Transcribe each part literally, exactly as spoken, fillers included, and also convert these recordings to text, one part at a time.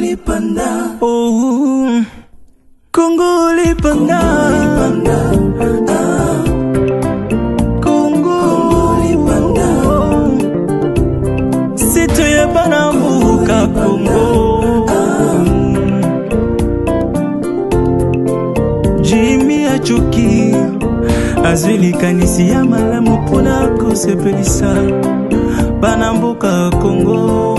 Lipanda. Oh, Congo Lipanda. Ah, Congo Lipanda. C'est toi Banambuka Congo. Jimmy Achoki. Azuli kanisi ya malamu pona kosepelisa Banambuka Congo.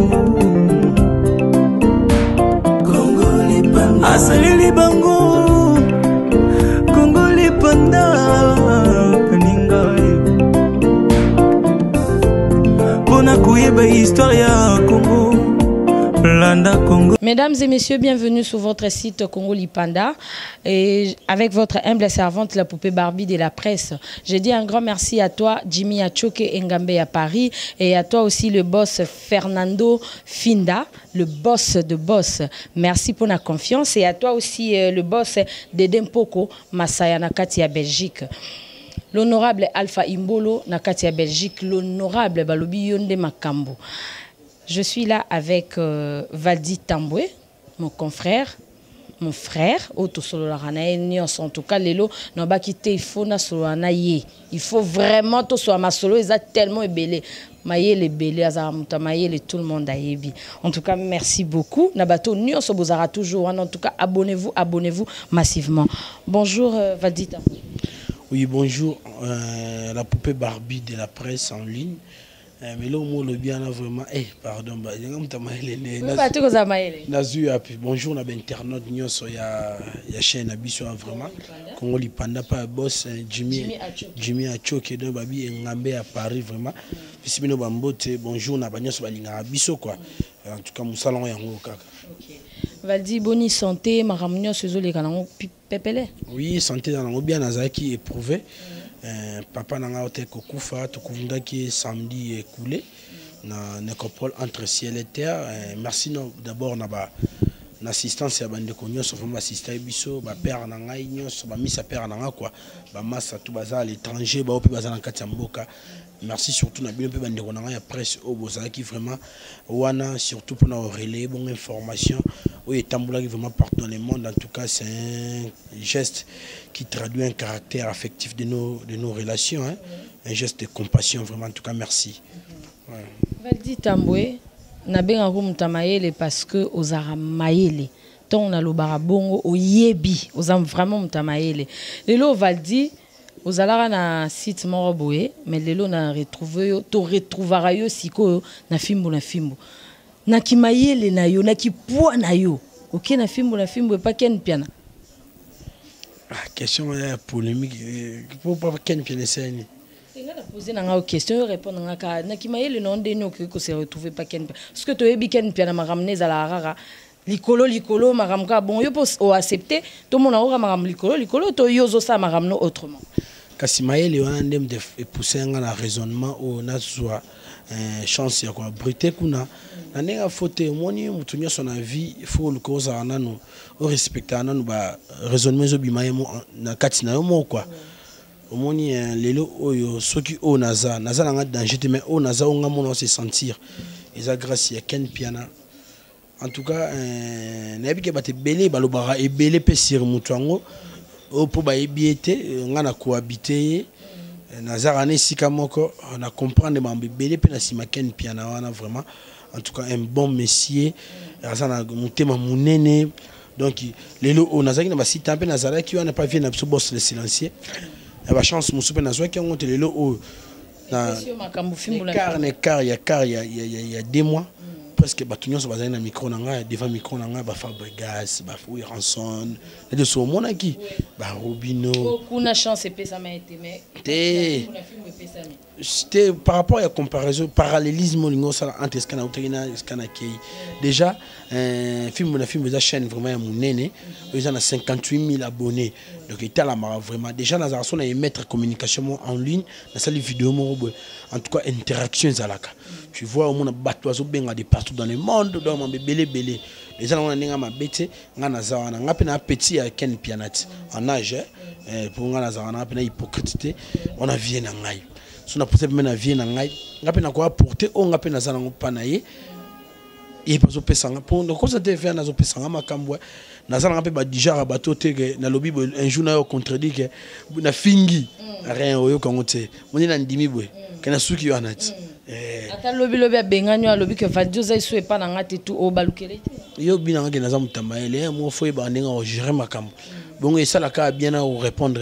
Congo Lipanda. Asalili bango Congo Lipanda. Peninga pona kuyeba histoire ya Congo. Mesdames et messieurs, bienvenue sur votre site Congo Lipanda et avec votre humble servante, la poupée Barbie de la presse. Je dis un grand merci à toi, Jimmy Achoke Ngambe à Paris, et à toi aussi le boss Fernando Finda, le boss de boss. Merci pour la confiance, et à toi aussi le boss d'Edempoko Masaya Nakati à Belgique. L'honorable Alpha Imbolo Nakati à Belgique, l'honorable Balobi Yonde Makambo. Je suis là avec euh, Valdi Tamboué, mon confrère, mon frère. En tout cas, Lelo, il faut il faut vraiment tout soit ma solo, ils sont tellement ébélés. Maïe belé, maïe tout le monde a ébi. En tout cas, merci beaucoup. Nabato, nous sommes toujours. En tout cas, abonnez-vous, abonnez-vous massivement. Bonjour euh, Valdi Tamboué. Oui, bonjour. Euh, la poupée Barbie de la presse en ligne. Mais là, on le bien vraiment. Eh, pardon, bonjour, on a internaute, il y a chaîne Abisso vraiment. Congo Lipanda, pas boss, Jimmy Jimmy Achoke et Babi Ngambe à Paris vraiment. Bisibino Bambote, bonjour, on a bagné sur Abisso quoi. En tout cas, mon salon est en haut. Valdi, bonne santé, ma ramène sur les canaux pépélé. Oui, santé dans le bien, Nazaki éprouvé. Euh, papa n'a pas été kokufa, tout le qui samedi écoulé na nécropole entre ciel et terre. Euh, merci d'abord na ba l'assistance ya bande konyo so vraiment assister biso ba père na ngai nyonso ba misa père na nga quoi ba massa tout baza à l'étranger ba opi baza na kati ya mboka. Merci surtout na bino pe bande ko na nga ya presse au bozala qui vraiment wana surtout pour na relayer bonne information ou etamboula qui vraiment partout dans le monde. En tout cas, c'est un geste qui traduit un caractère affectif de nos de nos relations, hein? Un geste de compassion vraiment. En tout cas, merci. Ouais. Valdi Tamboué na benga ko mutamayele parce que ozara mayele ton na lobara bongo oyebi ozam vraiment mutamayele lelo Valdi ozalaka na site moko boye mais lelo na retrouver yo to retrouvera yo siko na fimbo na fimbo na kimayele na yo na kipwa na yo ok na fimbo na fimbo pas ken piana. Ah, question est polémique pour pas ken piana c'est ni on a posé une question, répondre à na kimayele non de nous que se retrouver pas ken parce que tu es biken piana ma ramener à la rara likolo likolo ma ramka bon yo pour accepter tout mon aura ma ram likolo likolo to yozo ça ma ramno autrement kasi mayele wana ndem de pousser un raisonnement au na soit chance ya quoi brité kuna na nenga faute moni mutu nyoso na vie faut le cause anano au respecter anano ba raisonnement zo bimayemo na kati na yo mo quoi omoni lelo oyo soki o naza naza na danger te mais o naza on nga se sentir eza grâce ya ken piana. En tout cas na yebike bate belé balobara e belé pe sur mutu ango o po ba ebiete nga na cohabiter nazara ne sika moko na comprendre mambe belé pe na sima ken piana wana vraiment. En tout cas un bon messier azana mutema munene donc lelo o nazaki na basita pe nazara ki wana pas vient na biso boss le silencieux. Il y a chance musu pe nazwa ki ngonte lelo o na car ne car ya car ya ya deux mois presque batunyo so bazali na micro na nga devant micro na nga ba Fabregas ba Fouy Ranson les deux so mona ki ba Robino kuna chance pe ça m'a été mais c'était par rapport à la comparaison parallélisme lingo ça entre ce qu'on a obtenu ce qu'on a qui déjà un film na film de chaîne vraiment munene ils ont cinquante-huit mille abonnés donc il était là vraiment déjà dans la zone à mettre communication en ligne dans cette vidéo en tout cas interaction zalaka tu vois au monde bateau zo benga de partout dans le monde donc mon belé belé les gens on a nga mabete nga na zawana nga pe na petit à ken pianati en âge pour nga na zawana pe na hypocrite on a vie na ngai so na poser pe na vie na ngai nga pe na ko apporter on nga pe na zana ngo panaye et pas au pesanga pour donc ça te fait na zo pesanga makambo na ça na pe ba déjà bateau te que na lobby un jour na contredit que na fingi rien oyo kango te moni na ndimi bwe kana suki yo anati eh ata lobby lobby benganyo lobby que Valdio za iso epa na ngate tout o balukele yo bina ngake na za mutamba ele mo fo ba ndinga o gérer makambo bon et ça la ka bien à répondre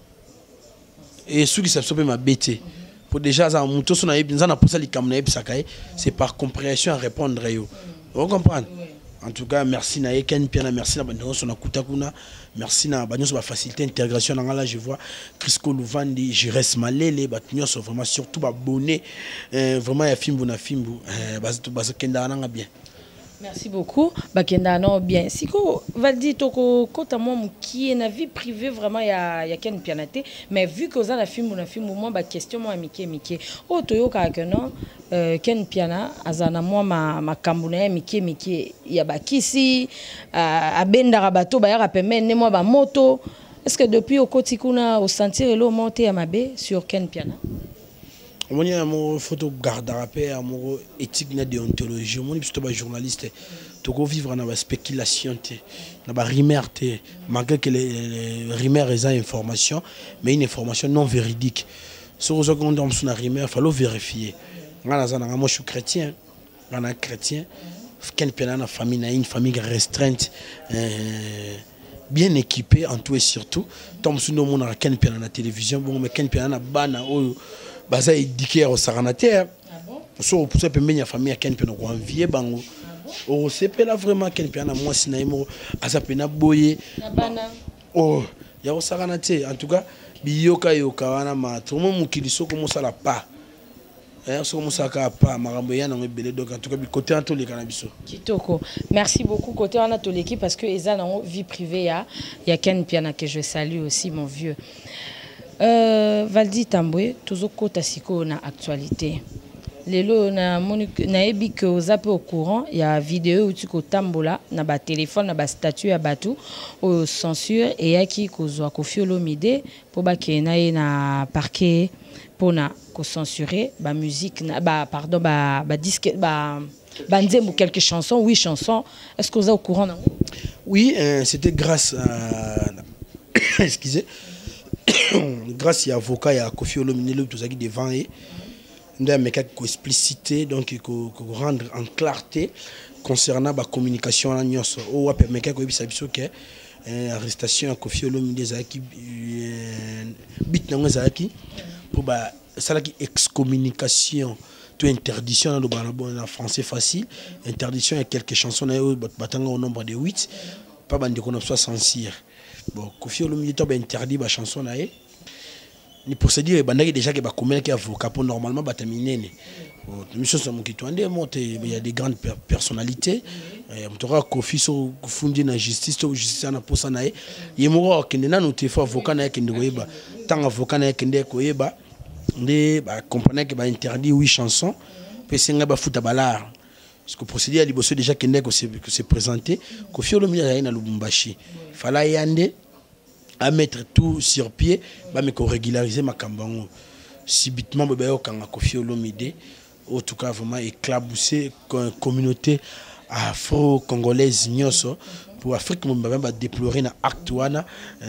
et ceux qui savent ma bête pour déjà ça muto so na yebinza na posa likam na yebisaka c'est par compréhension à répondre yo vous comprenez en tout cas merci na Ken Piana merci na bandongo so na kutakuna merci na banyo so ba facilité intégration na ngala je vois Crisco Louvandi Jires Malele batunyo so vraiment surtout ba bonnet vraiment ya fimbu na fimbu base to base kenda na bien. Merci beaucoup. Bakenda non bien. Siko Valdi toko kota moi qui est na vie privée vraiment ya ya Ken Pianaté mais vu que ça la film na film moi ba question moi mike mike. O toyo ka que non Ken Piana azana moi ma ma kambuna mike mike ya bakisi a benda rabato ba ya rapeme ne moi ba moto. Est-ce que depuis au kotikuna au sentir le monter à mabe sur Ken Piana? On y a mon photo garde à paix, mon éthique de déontologie, mon plutôt pas journaliste. Tu peux vivre dans la spéculation, dans la rumeur, malgré que les rumeurs aient des informations, mais une information non véridique. Sur ce qu'on donne sur la rumeur, il faut vérifier. Moi, je suis chrétien, je suis chrétien. Ken Piana a une famille, une famille restreinte, bien équipée en tout et surtout. Tom Suno mon a Ken Piana la télévision, bon mais Ken Piana a bana baza édiqué au Saranater. So pour ça peut mener famille à Ken Piana ko envier bango. Oh c'est pas là vraiment Ken Piana moi sinaimo asa pena boye. Oh ya au Saranater en tout cas biyoka yoka wana ma tout le monde mukiliso comme ça la pas. Eh so comme ça ka pas marambo ya na ngobele donc en tout cas bi côté en tous les cannabiso. Kitoko. Merci beaucoup côté en tous l'équipe parce que eza na vie privée ya ya Ken Piana que je salue aussi mon vieux. Euh, Valdi Tambwe, toujours côté siko na actualité. Lelo na na ebi que aux appels au courant, il y a vidéo où tu ko tambola na ba téléphone na ba statut ya batu au censure et ya ki ko zo ko fiolomide pour ba ke na na parquet pour na ko censurer ba musique na ba pardon ba ba disque ba ba nzembo quelques chansons, oui chansons. Est-ce que vous êtes au courant non? Oui, euh, c'était grâce à excusez grâce à l'avocat et à Kofi Olomide tout ça qui devant et nous avons explicité donc il faut rendre en clarté concernant la communication à l'agence ou à permettre que ça soit que arrestation à Kofi Olomide qui bit dans zaki pour ba ça qui excommunication tout interdiction dans le français facile interdiction il y a quelques chansons au nombre de huit pas bande qu'on soit censure. Bon, Kofi Olomide a interdit la chanson. Ni procédure bandaki déjà que ba commun qui avocat pour normalement ba terminer. Bon, mission ça mon qui il y a des grandes personnalités. Euh mtora Kofi so fundi na justice to justice na posa na ye. Yemoro kende na noté fo avocat na kende koyeba. Tant avocat na kende koyeba. Ndé ba comprendre que ba interdit huit chansons. Pe senga ba futa balar. Parce que procédure à liboso déjà kende ko se présenter. Kofi Olomide a na Lubumbashi. Fallait yande à mettre tout sur pied ba me ko régulariser ma kambango subitement ba yo kanga Kofi Olomide en tout cas vraiment éclabousser communauté afro-congolaise nyoso pour Afrique mo ba déplorer na acte wana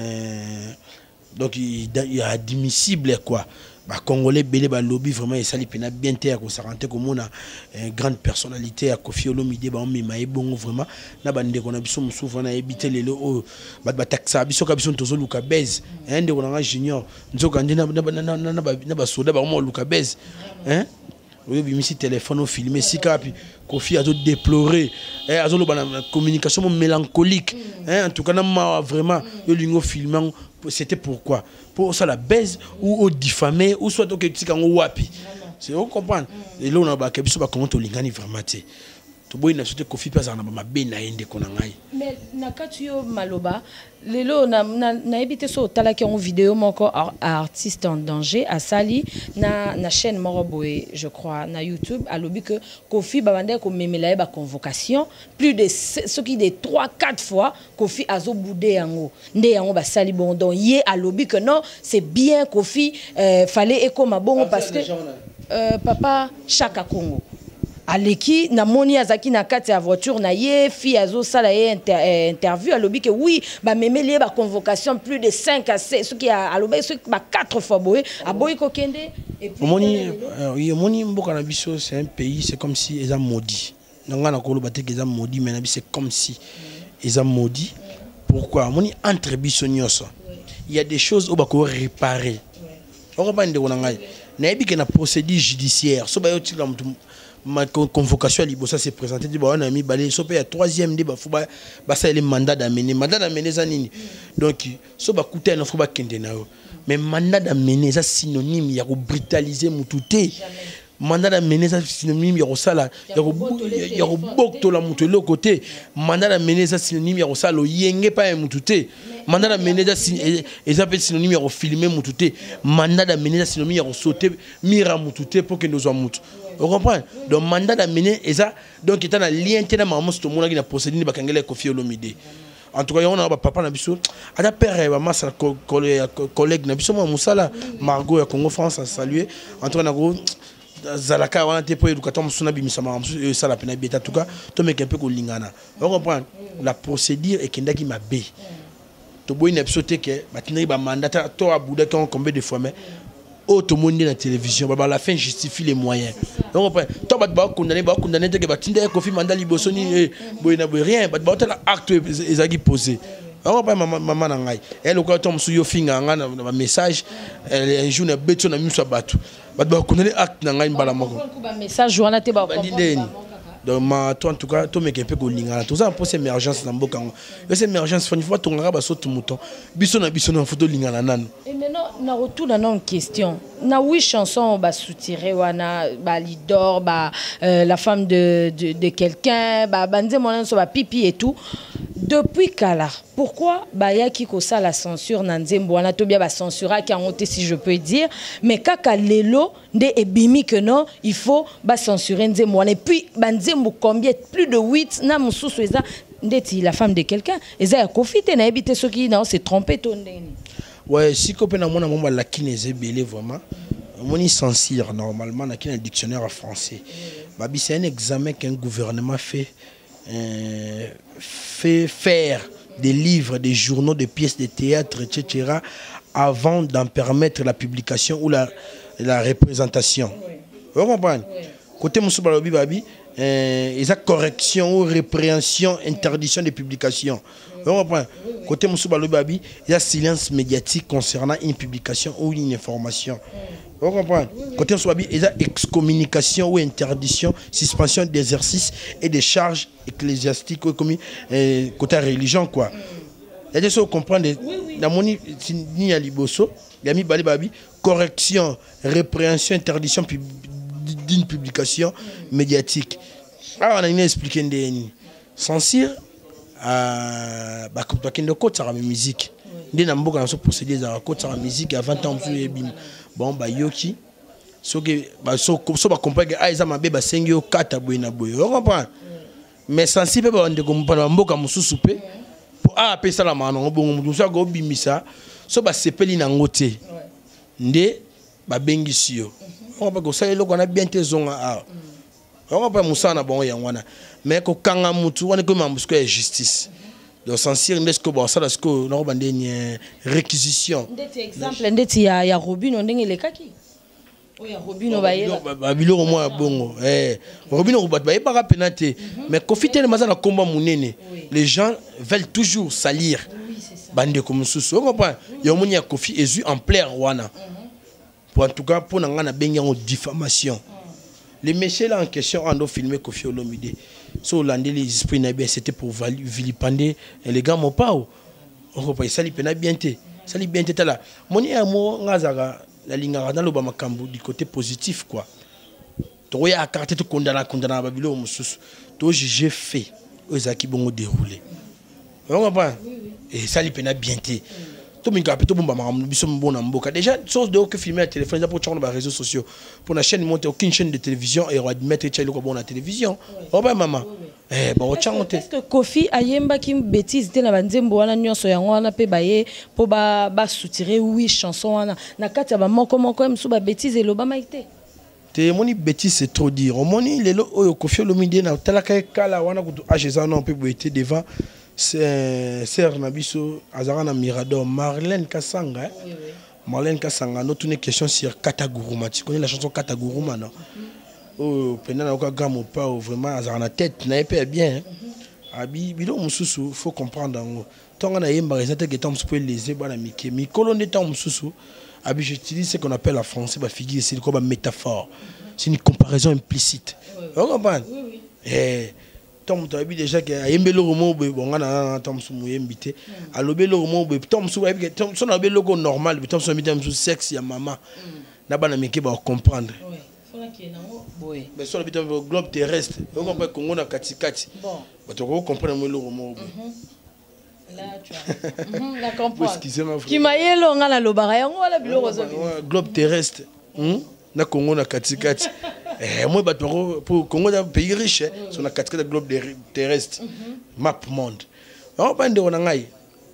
donc il est admissible quoi. Bah congolais belé ba lobby vraiment et sali pena bien terre ko saranté comme on a une grande personnalité à Kofi Olomide ba on mema bon vraiment na bande ko na biso musufu na ebité lelo o ba ba taxa biso ka biso tozo luka bez hein de ko na junior nzoka ndina na na na ba soda ba mo luka bez hein oui bimisi téléphone au filmer si kapi Kofi a tout déploré hein azo lo ba na communication mélancolique hein en tout cas na vraiment yo lingo filmant c'était pourquoi pour ça la baise ou au diffamer ou soit au que tu quand wapi c'est on comprend et là on a ba kebiso ba comment to lingani vraiment té to boy na sote Kofi pas na ba be na ende kona ngai mais na katuyo maloba lelo na na ebité so tala ki en vidéo moko artiste en danger à sali na na chaîne Moroboé je crois na YouTube à lobby que Kofi ba bande ko memela ba convocation plus de ce qui des trois quatre fois Kofi azo boudé yango ndé yango ba sali bon donc yé à lobby que non c'est bien Kofi euh, fallait éco ma bon parce que euh, papa Chaka Congo aleki na moni azaki na kati ya voiture na ye fi azo sala ye inter, eh, interview alobi que oui ba memeli ba convocation plus de cinq à six ce qui a alobi ce ba quatre fois boy aboyi ko kende et puis moni euh, moni mboka na biso c'est un pays c'est comme si ils ont maudit nanga na kolo baté qu'ils ont maudit mais na biso c'est comme si ils ont maudit pourquoi moni entre biso nyoso il y a des choses au bako réparer on va pas ndeko na ngai na yebi que na procédure judiciaire so ba yo tila mutu ma convocation à Libosa s'est présentée, dit on a mis balé, so pa troisième débat, faut ba ça le mandat d'amener, mandat d'amener ça nini. Donc so ba coûter un faut ba kende na yo. Mais mandat d'amener ça synonyme ya ko brutaliser mututé. Mandat d'amener ça synonyme ya ko sala, ya ko ya ko bokto la mutu le côté. Mandat d'amener ça synonyme ya ko sala yenge pa mututé. Mandat d'amener ça synonyme ya ko filmer mututé. Mandat d'amener ça synonyme ya ko sauter mira mututé pour que nous soyons mutu. Vous comprenez? Donc, mandat d'amener, et ça, donc, il y a un lien qui est dans procédure de Koffi Olomide. En tout cas, on a papa Nabiso, à la père, maman, sa collègue Nabiso, Moussala, Margot, Congo France, a salué. En tout cas, Zalaka, on a été pour éducateur, Moussona Bimisama, ça la peine en tout cas, tout le monde un peu comme Lingana. Vous comprenez? La procédure est qu'il m'a bé. Tu vois une épisode que, maintenant, il y a un mandat, tu as boudé combien de fois, mais. Oh, tout le monde est dans la télévision, à la fin justifie les moyens. Donc, toi, tu vas condamner, tu vas condamner, tu vas condamner, Kofi Manda Libosoni, rien, tu vas faire acte qui posé. Alors, maman nangai, elle quand tombe sur yo finga un message, elle joue na beto na musa batu. Tu vas condamner acte nangai mbala moko. Message joana te ba comprendre. Donc, ma, toi, en tout cas, tu me un peu de tout ça, pour cette émergence dans le Bokango. Cette émergence, il faut que tu aies tout mouton. Bisson a bisson en photo lingana nan. Et maintenant, on a retour dans une question. Na huit chansons, bah soutiré, wana, bah l'idor, bah la femme de de, de quelqu'un, bah bandé mon so bah pipi et tout. Depuis Kala, pourquoi bah y a qui ko ça la censure nanzembo wana to bien bah censurer qui a honte si je peux dire, mais kaka lelo nde ebimi que non, il faut bah censurer nzembo wana et puis banzembo combien plus de huit na mususu eza ndeti la femme de quelqu'un, eza ya kofite na ebité ceux qui non c'est trompé ton ndeni. Ouais, si copain na mona moma la kinese belé vraiment. Moni censure normalement na kin un dictionnaire en français. Babi c'est un examen qu'un gouvernement fait euh, fait faire des livres, des journaux, des pièces de théâtre, et cetera avant d'en permettre la publication ou la, la représentation. Vous comprenez? Côté Moussou Balobi Babi, il y a correction ou répréhension, interdiction de publication. Vous comprenez? Côté Moussou Balobi Babi, il y a silence médiatique concernant une publication ou une information. Vous comprenez? Côté Moussou Babi, il y a excommunication ou interdiction, suspension d'exercice et des charges ecclésiastiques ou comme euh, côté religion quoi. Il y a des choses qu'on comprend. Dans mon ni à Liboso, il y a mis Bali Babi, correction, répréhension, interdiction d'une publication médiatique. Alors on a expliqué des censure à bah comme toi qui ne côte ça musique. Des n'importe quoi dans procédé dans côte ça musique à vingt ans bon bah yoki so que bah so so bah comprendre ah ils ont ma bébé cinq yo quatre boina boy on comprend mais sensible bah on de comprendre mboka mususu pe pour ah pe ça la mano bon mususu go bimisa so bah sepeli na ngote ndé ba bengisi yo on va go ça eloko na bien te zonga ah on va pas musana bon ya wana mais ko kanga mutu wana ko mambusko ya justice donc censure n'est-ce que bon ça là ce que non bande ni réquisition ndeti exemple ndeti ya ya Robino ndenge le kaki oya Robino bayela ba biloko moi bongo eh Robino ko bat ba pas penate mais Kofi tele mazana combat munene les gens veulent toujours salir bande comme susu on comprend yo moni ya Kofi ezu en plein wana pour en tout cas pour na ngana bengi en diffamation les messieurs là en question on a filmé Kofi Olomide so landé les esprits na bien c'était pour vilipender les gars mon pas on comprend ça li pena bien té ça li bien té là moni ya mo ngazaka la linga dans le bamakambu du côté positif quoi to ya carte to kondana kondana babilo mususu to juger fait aux aki bongo déroulé on comprend et ça li pena bien té to minga peto bomba makambu biso mbona mboka déjà chose de que filmer à téléphone pour sur les réseaux sociaux pour la chaîne monter aucune chaîne de télévision et on va mettre tchelo ko bon la télévision oh ben maman eh bon est-ce que Kofi ayemba ki bêtise te na banzembo wana nyonso yango wana pe baye po ba ba soutirer oui chanson wana na kati ya ba moko moko msu ba bêtise eloba maite te moni bêtise c'est trop dire moni lelo oyo Koffi Olomide na talaka kala wana kutu ageza na peut boiter devant c'est sœur na biso azara na Mirador Marlène Kasanga hein? Oui, oui. Marlène Kasanga notre une question sur Kataguruma tu connais la chanson Kataguruma non oh pendant na ka gamo pas vraiment azara na tête na épée bien abi bilo mususu faut comprendre ngo tonga na yemba rezate que tant peut léser bana mike mi kolonne temps mususu abi j'utilise ce qu'on appelle en français ba figure c'est comme une métaphore c'est une comparaison implicite vous comprenez oui oui eh tom to abi déjà que yembelo romo be bonga na tom su muyembité alobelo romo be tom su abi tom so na belo normal be tom su mitam su sexe ya mama na bana mike ba comprendre oui faut que na boy mais sur le globe terrestre vous comprenez Congo na katikati bon ba to comprendre le romo là tu as mhm la comprendre qui maïelo nga na lobara yango wala biloko zo globe terrestre hmm na Congo na katikati eh moi ba to pour Congo un pays riche sur na katikati globe terrestre map monde on ba ndeko na ngai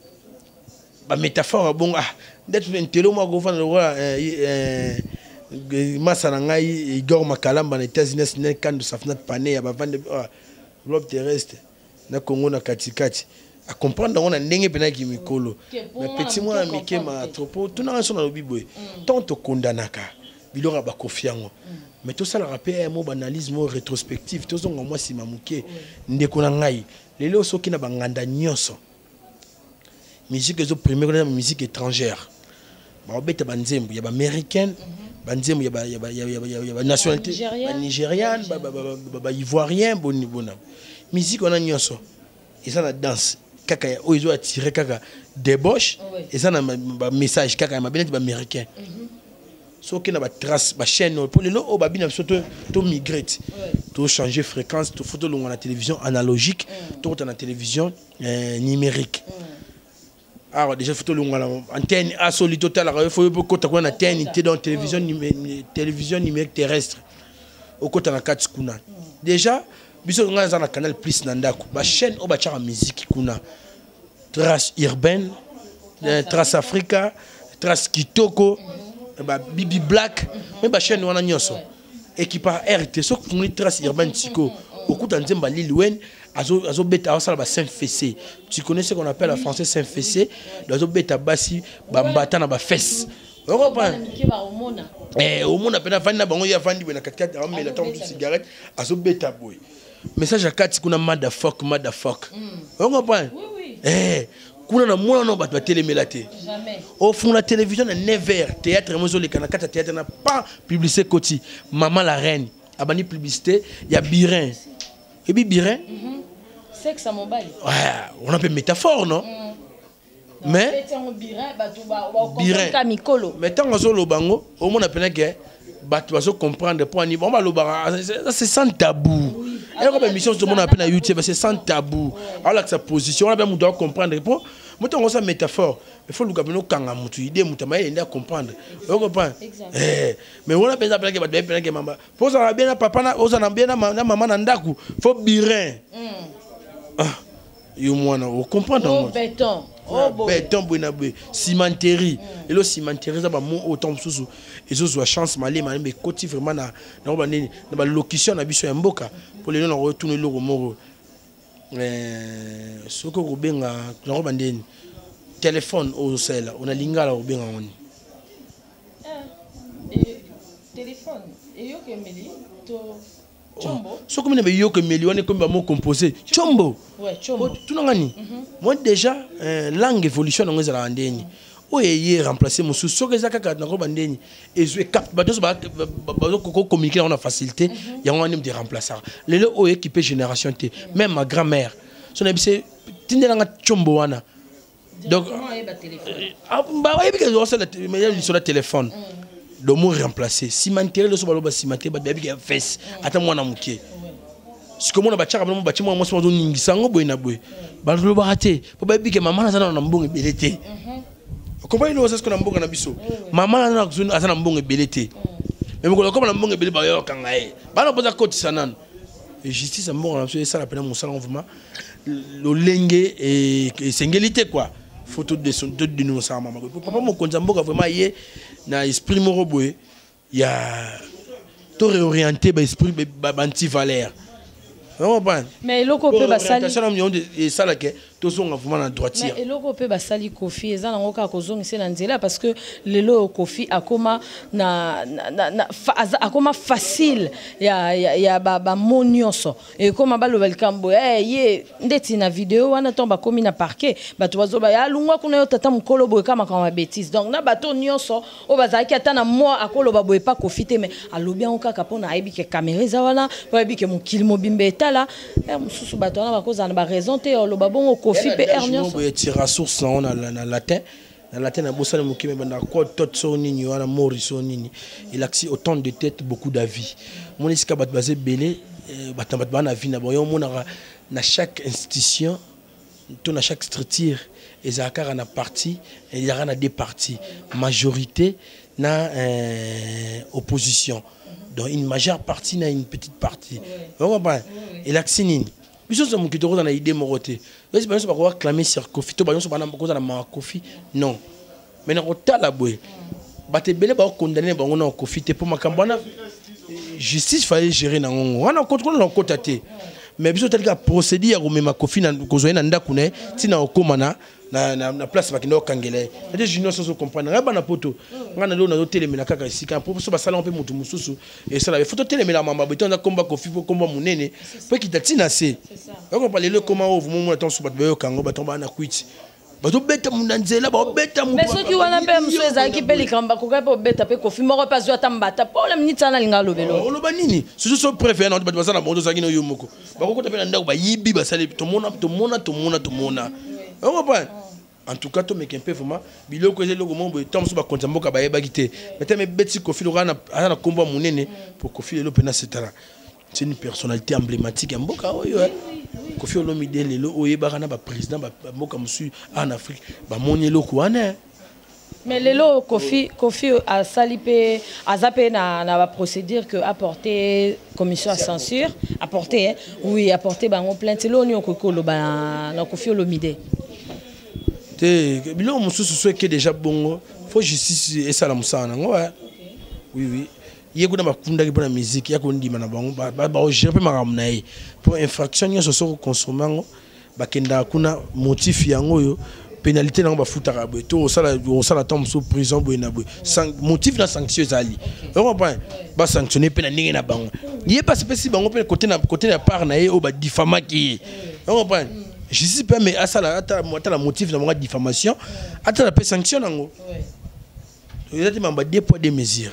ba métaphore bon ah d'être un telo moi go fana wala eh masa na ngai Igor Makalamba na États-Unis na kandu safnat pané ya ba vande globe terrestre na Congo na katikati à comprendre on a ndenge pena ki mikolo mais petit moi mike ma tropo tout na so na lobiboy tant to kondanaka bilora ba kofiango mais tout ça le rappel un mot banalisme rétrospectif tout zonga moi si mamuke ndeko na ngai lelo soki na banganda nyonso musique zo première musique étrangère ba obeta banzembo ya ba américaine banzembo ya ba ya ba ya ba nationalité ba nigériane ba ba ivoirien boni bona musique on a nyonso et ça la danse kaka o izo attirer kaka débauche et ça na message kaka ma bien américain so que na ba trace ba chaîne pour le o ba bina surtout to migrate to changer fréquence to photo longa na télévision analogique to na télévision numérique alors déjà photo longa na antenne à solide total il faut beaucoup ta na antenne dans télévision télévision numérique terrestre au côté na quatre kuna déjà biso nga na canal plus na ndako ba chaîne o ba tchara musique kuna trace urbaine trace africa trace kitoko ba bibi black mais ba chaîne wana nyonso équipa R T so ko trace urbaine tiko okuta nzemba Lil Wayne azo azo beta asala ba cinq fessé tu connais ce qu'on appelle en français cinq fessé azo beta basi ba mbata na ba fesse on comprend eh au monde appena fandi na bango ya fandi na katikati a mela tant de cigarette azo beta boy message à quatre kuna motherfuck motherfuck on comprend oui oui eh kuna na mwana no bato télémélaté jamais au fond la télévision na neuf heures théâtre mozo le kana kata théâtre na pas publicité koti maman la reine abani publicité ya birin et bi birin sexe à mobile ouais on appelle métaphore non mais birin mais tant que lo bango au monde appelle que bato bazo comprendre pour ani bon ba lo ba c'est sans tabou. Elle a une mission tout le monde appelle à YouTube, c'est sans tabou. Alors que sa position, on doit comprendre. Pour moi, on a une métaphore. Il faut que nous kanga mutu idée mutu mais il doit comprendre. Vous comprenez? Eh, mais on a besoin de que bato que maman. Pour ça bien papa na oza bien na maman na ndaku. Faut birin. Ah, yo mwana, vous comprenez? Oh béton. Oh béton buena bu. Cimenterie. Et le cimenterie ça ba mo autant susu. Et zo zo chance malé malé mais côté vraiment na na ba nini na ba locution na biso ya mboka. Pour les gens on retourne le moro euh ce que robenga na robandeni téléphone au sel on a lingala robenga on eh téléphone et yo kemeli to chombo ce que me yo kemeli on est comme mot composé chombo ouais chombo tout ngani moi déjà langue évolution on ezala ndeni oye remplacer mon sous que zakaka na robandeni et je capte bato ba ko communiquer on a facilité il y a un nombre de remplaçants les le oye équipé génération T même ma grand-mère son habité tindela nga chombo wana donc ah ba ouais que on le mais sur le téléphone le mot remplacer cimenterie le so ba cimenterie ba bi ka fesse ata mwana muke ce que mona ba tchaka ba tchimo mo so do ningisango boy na boy ba lo ba raté ba bi ke maman na na mbongo belete. Comment il ose ce qu'on a mbonga na biso maman na kuzuna asana mbongo belete mais moko comme na mbongo belete ba yo kangae ba na poza koti sanan et justice mbongo na biso ça la peine mon salon vraiment le lenge et singélité quoi photo de son de nous ça maman papa mon konza mboka vraiment yé na esprit moroboé ya to réorienter ba esprit ba anti-valeur. Mais eloko pe basali et ça là que to zonga vraiment na droitière. Mais eloko pe basali Kofi eza nango ka kozongisa na nzela parce que lelo Kofi akoma na na na akoma facile ya ya, ya ba, ba monioso et koma baloba likambo eh ye ndeti na vidéo wana tomba komi na parquet bato bazoba ya lungwa kuna yo tata mukolo boye kama kama bêtise donc na bato nyonso o bazaki ata na moi akoloba boye pas Kofi te mais alobi en kaka pona ayebi ke caméra za wana po ayebi ke mokili mobimbe là mususu bato wana bakoza na ba raison te loba bongo Kofi pe hernion so tira source na na latin na latin na bosala mokime banda ko tot so nini wana moriso nini il a autant de têtes beaucoup d'avis mon iska bat basé belé bat bat bana vie na boyo mona na chaque institution tout na chaque structure ezakara na parti il y a na deux partis majorité na euh, opposition. Donc une majeure partie n'a une petite partie. Vous comprenez? Et l'accinine. Puis ça, c'est mon qui te rend dans l'idée moroté. Est-ce que tu vas clamer sur Kofi? Tu vas pas cause à la Kofi? Non. Mais non, tu as la bouée. Bah t'es belé, bah condamné, bah on a Kofi. T'es pour ma campagne. Justice fallait gérer dans on. On a contrôlé dans côté athée. Mais puis tel que procédé à remettre ma Kofi dans cause à nanda kune. Si na okomana. Na na na place bakino kangele des juniors sans comprendre ngaba na poto ngana lo na zo telemela kaka isika pour so basala on peut mutu mususu et ça la photo telemela mamba beton na komba Kofi komba munene pe kitatina se on parle le comment vous mo temps so batbe yo kango batomba na quit bato beta munanzela ba beta mu mais ceux qui wana pe muso ezaki pe likamba ko ka pe beta pe Kofi moko pas zo tambata problème ni tsana linga lobelo on loba nini ce so préféré na bato basala bondo zakino yo moko bako ko tapela ndako ba yibi basale to mona to mona to mona to mona on comprend. En tout cas, tu me peu vraiment. Bilo que j'ai le moment où Tom se bat contre Mboka baye bagité. Mais tu me bêtis Kofi Lora na na combat monene pour Kofi le pena cetera. C'est une personnalité emblématique Mboka oyo. Kofi Olomide lelo oyeba kana ba président ba Mboka musu en Afrique. Ba monielo ko wana. Mais lelo Kofi Kofi a salipé a zappé na na ba procédure que apporter commission à censure, apporter hein? Oui, apporter ba on plainte lo ni okoko lo ba na Kofi Olomide. Bilo mususu so que déjà bongo faut justice et ça la musana ouais oui oui yeko na bakunda ki na musique yako ndima na bango ba ba gérer pe makamna yi pour infraction nyo so consommer bakenda kuna motif yango yo pénalité na ba futaka bo to sala sala tombe sous prison bo na bo motif na sanction zali on comprend ba sanctionner pe na ndenge na bango yé pas spécifique bango pe côté na côté na part na ye o ba diffama ki on comprend. Je sais pas, mais à ça, à la motif de la diffamation, à la sanction, il y a des poids des mesures.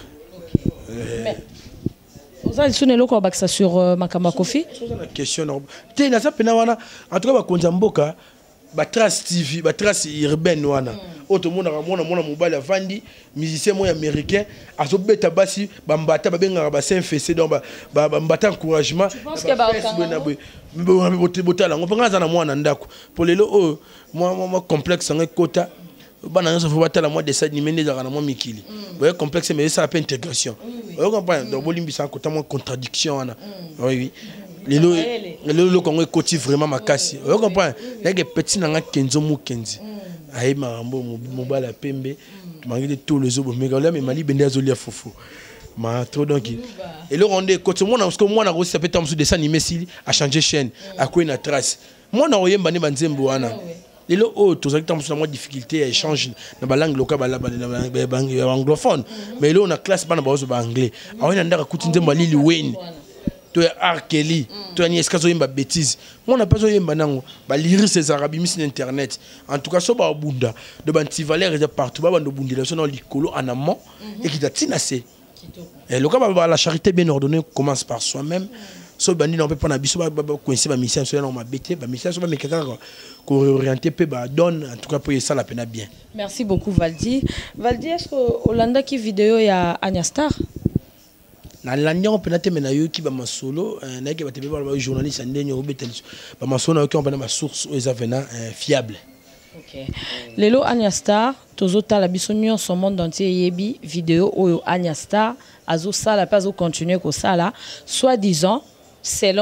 Vous avez sonné le corps sur Makamba Kofi? C'est la question. Tu sais, ça peine en tout cas, quand Mboka, ba trace T V, ba trace urbaine wana. Auto monde a mona mona mobile vandi, musicien moi américain, azo beta basi, ba mbata ba benga ba cinq F C donc ba ba mbata encouragement. Je pense que ba bote botala ngo penga za na mwana ndako. Pour lelo oh moi moi complexe nga kota. Bana nso faut batala moi de ça nimende za na moi mikili. Vous complexe mais ça appelle intégration. Vous comprenez donc bolimbi ça kota moi contradiction wana. Oui oui. Lelo lelo Congo côté vraiment makasi. Vous comprenez? Il y a petit nanga kenzo mu kenzi. Aïe marambo mobala pembe. Mangé tous les autres mais là mais mali bende azolia fofo. Ma trop donc. Et le rondé côté moi parce que moi na aussi ça peut tomber sur dessin animé si a changer chaîne à quoi une trace. Moi na oyemba ne banzembo wana. Lelo oh tous ça tombe sur moi difficulté à échanger dans la langue locale la anglophone. Mais là on a classe bana ba anglais. A on ndaka kuti nzembo Lil Wayne. Tu es R. Kelly, tu es escaso yemba bêtise. Moi on n'a pas besoin yemba nango. Ba lire ces arabes mis sur internet. En tout cas so ba bunda de banti valeur de partout ba bando bundela so dans likolo en amont et qui t'a tinasé. Et le cas ba la charité bien ordonnée commence par soi-même. So bandi non peut pas na biso ba coincer ba mission so na ma bêté ba mission so ba mekaka ko orienter pe ba donne en tout cas pour ça la peine bien. Merci beaucoup Valdi. Valdi est-ce que Hollanda qui vidéo ya Anya Star? Na landion penate mena yo ki ba masolo na ke ba tebe ba journaliste ndenyo obetel ba masolo na ki on ba na source eza vena fiable. OK. Lelo Anya Star tozota la biso nyonso monde entier yebi vidéo oyo Anya Star azo sala pas au continuer ko sala soi-disant selon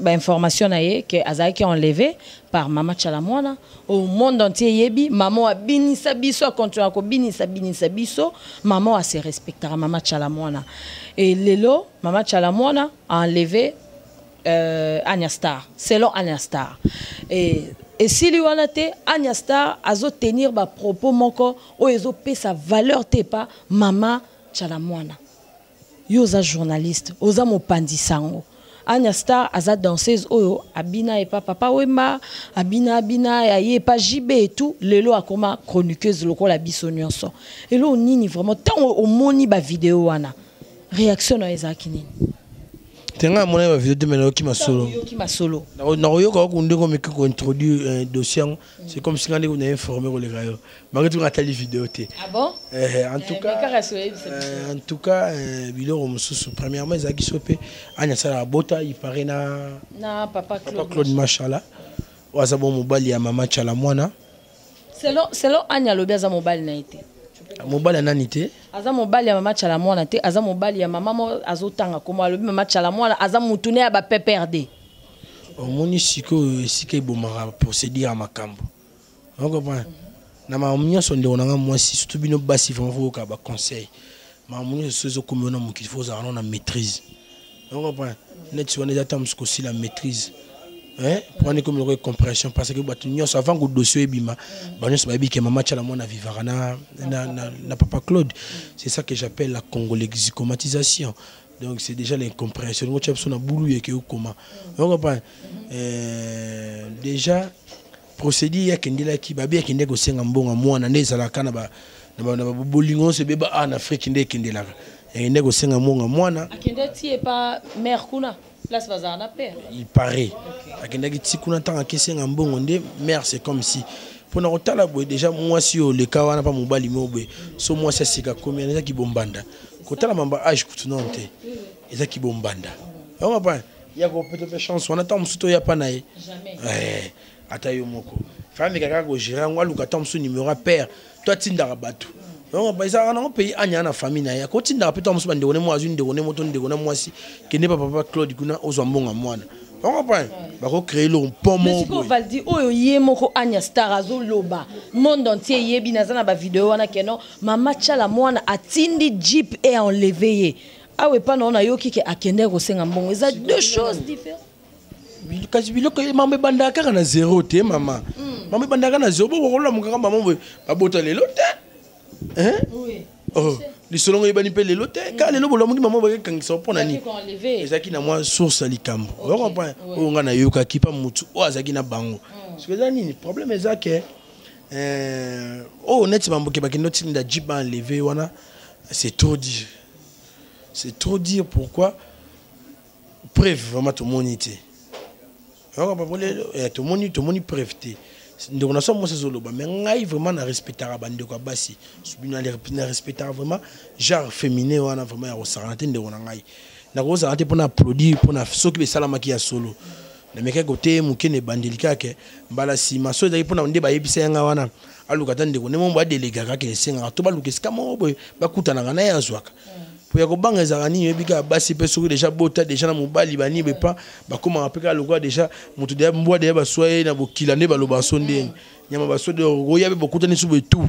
bah, information que Azaki enlevé par Mama Chalamwana au monde entier yebi maman a binisa biso continue à binisa binisa biso maman a se respectera Mama Chalamwana et lelo Mama Chalamwana a enlevé euh, Anya Star selon Anya Star et et si lui on a été Anya Star azo tenir ba propos moko o ezo pe sa valeur te pas Mama Chalamwana yo za journaliste oza mopandi sango Anya Star aza danseuse oyo abina et pas papa wemba abina abina ya ye pas jibé et tout lelo akoma chroniqueuse loko la biso nyonso et lo nini vraiment tant au moni ba vidéo wana réaction na ezaki nini tenga mona ba vidéo de melo ki masolo ki masolo na royo ko kunde ko meka ko introduire un dossier c'est comme si quand on est informé ko le gayo malgré tout on a tali vidéo té ah bon eh en tout cas en tout cas bilo mususu premièrement ezaki sopé Anya Sala bota il paraît na na papa Claude papa Claude Machala waza bon mobali ya Mama Chalamwana selon selon Anya lobiaza mobali na été mobali nani te aza mobali ya Mama Chalamwana te aza mobali ya mama mo azotanga koma lobi Mama Chalamwana aza mutune ya ba P P R D omoni siko sika ibomaka procédure à makambo on comprend na mamunya sonde onanga mwasi surtout bino basi vraiment faut ka ba conseil mamunya sozo komona mukili faut za na maîtrise on comprend net si on est attend jusqu'au si la maîtrise hein prendre comme une compréhension parce que batu nyonso avant que dossier bima ba nyonso ba bi ke Mama Chalamwana vivara na na papa Claude c'est ça que j'appelle la congolaicomatisation donc c'est déjà l'incompréhension ngo tshepso na bulu yeke ukoma on comprend euh déjà procédure ya kendela ki ba bi kende ko senga mbonga mwana ndezala kana ba na ba bolingo se beba en Afrique ndé kendela et ndeko senga mbonga mwana akende ti e pas mère kuna place bazana père il paraît akende ki ti kuna tanga kesenga mbongo ndé mère c'est comme si pour na otala boy déjà moi si o le ka wana pa mobali mobwe so moi ça sika combien eza ki bombanda kotala mamba age kutunonte eza ki bombanda on va pas ya ko peut-être chance on attend musuto ya pa nae jamais eh ata yo moko fami kaka ko gérer ngwa luka tam su numéro père toi tinda batu on va ça on pays anya na famille na ya ko tinda pe tam su bande wone mo azuni de wone moto de wone mwasi kende pa papa Claude kuna ozo mbonga mwana on va pas ba ko créer le pont mo mais ko valdi oyo ye moko Anya Star azo loba monde entier yebi na zana ba vidéo wana keno Mama Chalamwana atindi jeep et enlevé ye ah ouais pas non na yo ki ke akende ko senga mbongo ça deux choses différentes kasi biloko mama banda kaka na zéro te mama mama banda kaka na zéro bo ko la mukaka mama bo ba bota lelo te hein oui oh li solongo yebani pe lelo te ka lelo bolo muki mama ba kangisa pona ni ezaki na moi source likambo on comprend o nga na yoka ki pa mutu o azaki na bango parce que nini problème ezake euh oh net mamboke ba kinoti nda jiba enlevé wana c'est trop dire c'est trop dire pourquoi preuve vraiment tout monité alors pas voler tout monde tout monde préfté donc on a ça moi c'est zoloba mais ngai vraiment na respectera bande ko basi subina na respectera vraiment genre féminin on a vraiment ya resarante nde on ngai na ko sarante pour na applaudir pour na soki be salama ki ya solo na meka côté mukene bandelika ke mbala sima so dai pour na nde ba yebisa nga wana aluka tande ko ne mo ba déléguer ka ke senga to ba lukeska mo boy ba kutana na ya zwaka pour ya ko banga zarani yebika basi pe soki déjà bota déjà na mobali bani be pas ba comment apeka lokwa déjà mutu de mboa de ba soye na bokila ne ba loba sonde nyama ba so de roya be bokutani sube tout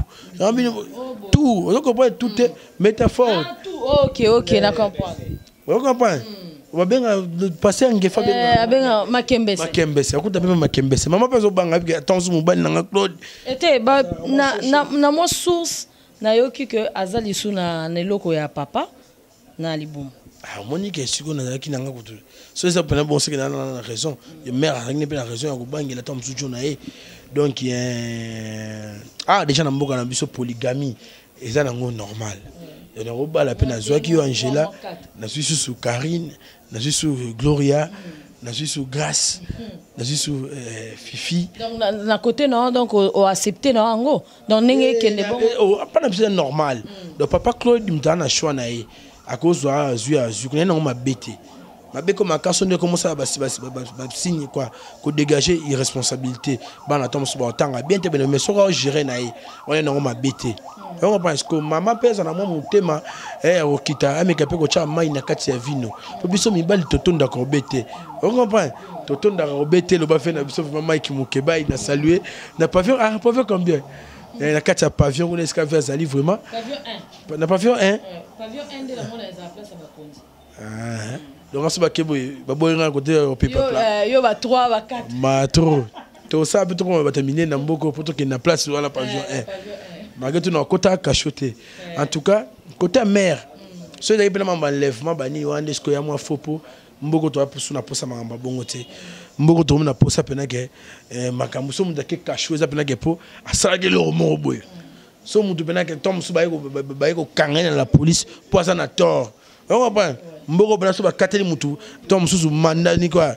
tout on comprend tout est métaphore OK OK na comprendre on comprend on benga passer en gefa benga benga makembese makembese akuta be makembese mama pezo banga bi attention mobali na Claude était ba na na mo source na yoki que azali suna na loko ya papa na libum ah monique siko na ki nanga kutu so ça pena bon c'est que na raison le maire a ngine pena raison ya ko bangela tam sujo na e donc euh ah déjà na mboka na biso polygamie eza nango normal et na roba la pena zwa ki Angela na suis sous Karine na suis sous Gloria na suis sous Grâce na suis sous Fifi donc na côté non donc o accepter non ngo donc nenge kende bon pas na c'est normal donc papa Claude mtana choix na e à cause de Azu Azu, il y a un bête. mabe comme akaso ne commence à signer quoi ko dégager irresponsabilité bana tom so ba tanga bien te ben mais so gérer na on est non mabete on pense que maman pesa na moi mutema eh okita ameka pe ko cha mai na kati ya vino po biso mibali totonda ko bete on comprend totonda ko bete lo ba fait na biso maman qui mukeba il a salué n'a pas vu ah pas vu combien la carte à pavillon, on est qu'à Zali vraiment. Pavillon un. N'a pavillon un. Pavillon un de la monde les appels ça va conduire. Ah. Donc on se bat que boy, bah boy on côté au paper plat. Yo ba trois ba quatre. Ma trop. Tout ça peut on va terminer dans beaucoup pour que na place sur la pavillon un. Malgré tout na côté cachoté. En tout cas, côté mère. Ceux qui peuvent m'enlèvement bani ou ande ce que y a moi faux pour mboko to pour na posa mamba bongote. Mboko to na posa pena ke makambo so mu dake kasho za pena ke po asala ke le romo boy so mu to pena ke tom so ba ko ba ko kangana la police po asa na tort on comprend mboko pena so ba kateli mutu tom so manda ni quoi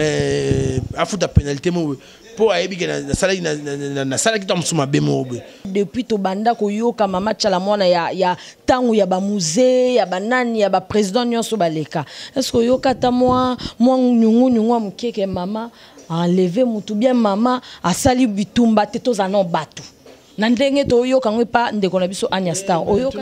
eh afuta pénalité mo po ayebi ke na sala na na sala ki tom so mabe mo boy depuis to banda ko yoka mama chala mwana ya ya tangu ya ba musée ya banani ya ba président nyonso baleka est-ce que yoka ta moi moi nyungu nyungu mukeke mama enlever mutu bien mama asali bitumba te tozana batu na ndenge to yoka ngwe pa ndeko na biso Anya Star oyoka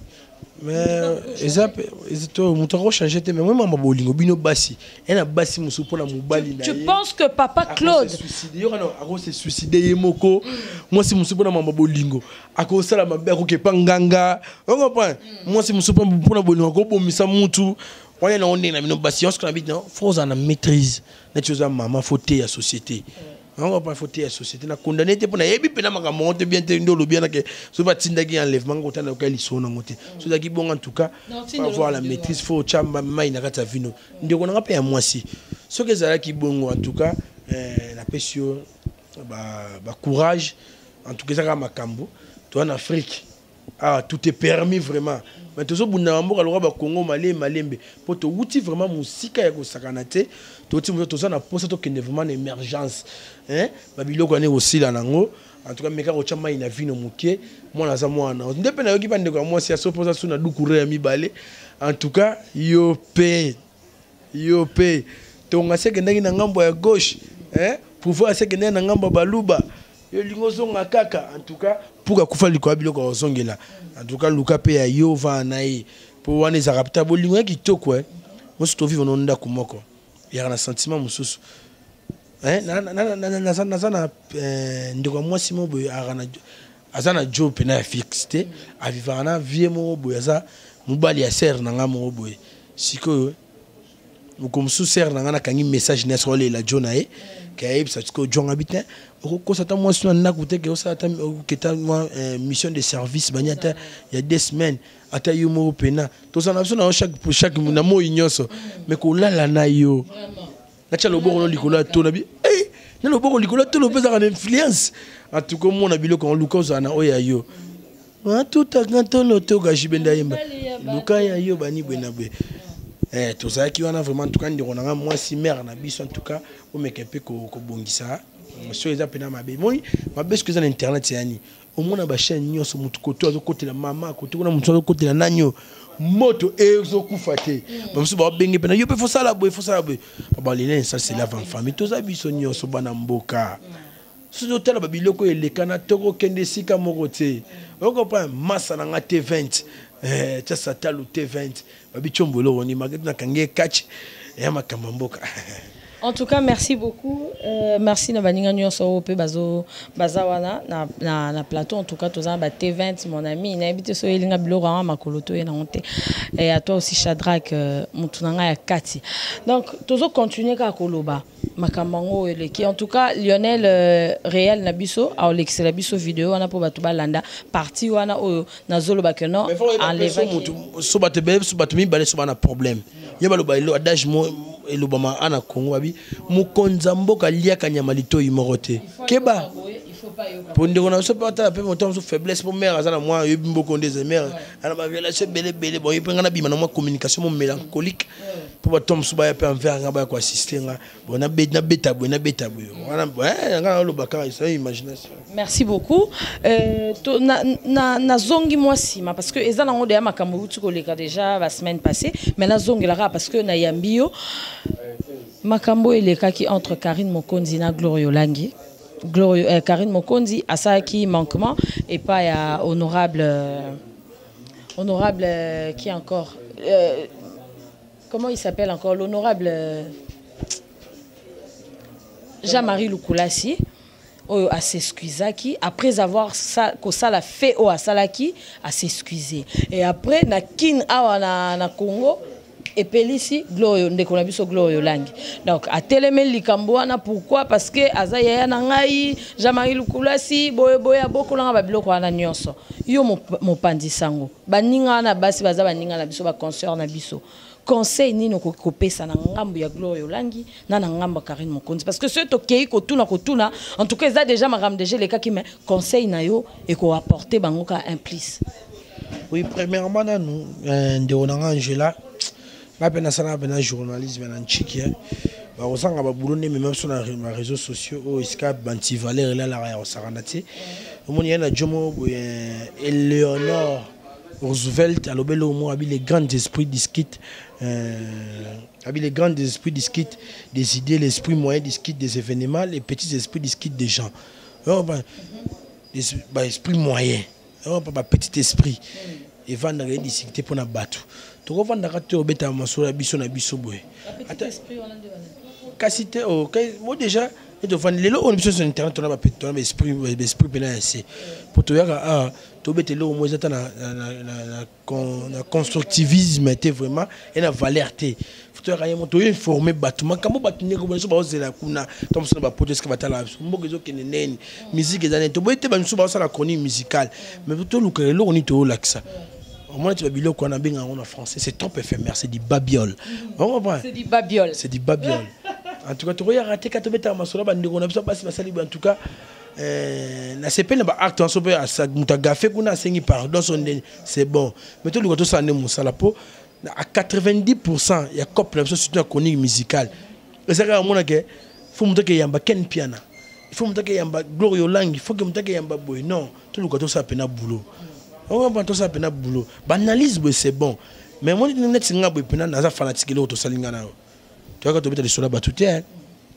mais ezap ezito mutu ko changer te mais moi mama bolingo bino basi ena basi musu pona mobali na tu penses que papa Claude suicide yoka no ako se suicide yemoko moi si musu pona mama bolingo ako sala mabe ako ke panganga on comprend moi si musu pona bolingo ko bomisa mutu on est on est na bino basi on se connaît non faut en maîtrise na chose maman faut te ya société on va pas fauter la société na condamné te pona yebi pena maka monte bien te ndolo bien que so va tinda ki enlèvement ko tana ko liso na ngote so da ki bon en tout cas pour avoir la maîtrise faut chamba mai na kata vino ndeko na pe ya mwasi so que ça qui bon en tout cas la pesio ba ba courage en tout cas ça makambo toi en Afrique ah tout est permis vraiment mais toujours bunda mboka le roi Congo malé malembe pour te outil vraiment musika ya ko sakanate to ti mo to ça na posa to kende vraiment émergence hein babilo ko ne aussi là nango en tout cas meka ko chama ina vino muke moi na za mwana ndepe na yoki bande ko moi si aso posa suna dukure ya mibale en tout cas yo pe yo pe to ngase kende na ngambo ya gauche hein pouvoir se kende na ngambo baluba yo lingo zonga kaka en tout cas pour ka kufa liko abilo ko zongela en tout cas luka pe ya yo va nae pour wana za rapta bolingo ki toko eh moi je te vivre non nda kumoko il y a un sentiment mususu eh na na na na na na na ndiko moi simo boy arana azana job na fixité a vivre na vie mo boy za mubali ya ser na ngamo boy siko comme sous ser na ngana kangi message na sur la jona eh kaib ça que jonga bitin ko sata moi sur na kote que ça ta que ta mission de service banyata il y a deux semaines ata yo mo pena to ça na na chaque pour chaque na mo inyoso mais ko lala na yo na tcha loboko no likolo to na bi eh na loboko likolo to lo pesa en influence en tout cas mon abilo ko luka na oya yo en tout à quand lo to ga jibenda yemba luka ya yo bani bena be eh tout ça qui wana vraiment en tout cas ndiko na moi si mère na biso en tout cas o mekepe ko ko bongisa monsieur eza pena mabe moi mabe ce que dans internet yani au moins ba chaîne nyonso mutu koto azo côté la maman koto na mutu azo côté la nanyo moto ezo kufate bamusu ba benge pena yo pe faut ça la boy faut ça la boy ba lene ça c'est la famille to za biso nyonso bana mboka so to tala ba biloko elekana toko kende sika moko te on comprend massa na T vingt eh ça ça talo T vingt ba bichombolo oni magati na kange catch ya makamamboka. En tout cas, merci beaucoup. Euh, merci na baninga nyonso pe bazo bazawana na na na plateau en tout cas tous ba T vingt mon ami na habité so elinga biloko ma makoloto na honte et à toi aussi Shadrack mutunanga ya kati. Donc tozo continuer ka koloba makamango ele qui en tout cas Lionel euh, réel na biso a l'excellent biso vidéo wana po batu balanda parti wana o na zolo bakeno enlever so batebe so batumi balé so bana problème yeba lo ba lo adage mo elobama ana Congo abi mukonza mboka liaka nyama litoyi morote keba pour ndeko na so pata pe moto so faiblesse pour mère azana moi yebimbo konde ze mère ana ba violation bele bele bon yepenga na bima na moi communication mo mélancolique pour tomber sous baya pe en faire ngaba ko assister nga bona bet na beta bo na beta bo wana eh nga lo bakara ça imagination. Merci beaucoup. Euh to, na na na zongi moi sima parce que eza nango de makambo utu ko leka déjà la semaine passée mais na zongi la parce que na yambio makambo eleka qui entre Karine Mokonzi na Glorio Langi. Glorio euh, Karine Mokonzi a ça qui manquement et pas ya honorable euh, honorable euh, qui encore euh, comment il s'appelle encore l'honorable euh, Jean-Marie Lukulasi oh, à s'excuser qui après avoir ça que ça l'a fait au Asalaki à s'excuser et après na kin awa na, na Congo et pelisi Glorio ndeko na biso Glorio Langi donc à télémel likambo na pourquoi parce que azaya na ngai Jean-Marie Lukulasi boye boye boko na babiloko na nyonso yo mo pandi sango baninga na basi baza baninga na biso ba concert na biso conseil nino ko kopesa na ngambo ya Glorio Langi na na ngambo Karine Mokonzi parce que ce to kei ko tuna ko tuna en tout cas ça déjà maram déjà les cas qui mais conseil na yo et ko apporter bango ka implice. Oui, premièrement nous de Angela la peine ça na peine journalisme na nchiki ba osanga ba boulot ne même sur les réseaux sociaux au Skype banti valeur là la osaranati omoni yana jomo Eleonore Roosevelt à l'obélo mo abi les grands esprits disquite euh abi les grands esprits disquite des idées l'esprit moyen disquite des événements les petits esprits disquite des gens oh bah bah esprit moyen oh bah petit esprit et vendre des disquité pour na bateau to vendre raté obeta masura biso na biso boy petit esprit on a de casité oh moi déjà et de vendre les lots on sur internet on a pas on a esprit esprit pénalisé pour te dire ah to bete lo moi zata na na na constructivisme était vraiment et la valeur té faut te dire moi to informer batuma kamo batune ko bonso ba ozela kuna to mso ba podcast ka batala mboke zo keneneni musique ezane to boite ba mso ba sala chronique musicale mais to lukele lo ni to laksa. Moi, tu vas dire qu'on a bien en français, c'est trop éphémère, c'est du babiole. C'est du babiole. C'est du babiole. En tout cas, tu as raté quand tu as ma soeur, on a pas si ça en tout cas. Na C P na acte en sobe à ça mutagafe kuna sengi pardon c'est bon. Mais tout le monde ça ne musala po à quatre-vingt-dix pour cent il y a couple de surtout chronique musicale. Et c'est à mon que faut me dire qu'il y a un ken piano. Il faut me dire qu'il y a un Glorio Langi, il faut que me dire qu'il y a un boy. Non, tout le monde ça peine boulot. On va pas tout ça peine boulot. Banalise c'est bon. Mais moi net singa boy peine na za fanatique le to salinga na. Tu vois quand tu bête les sola batouté hein.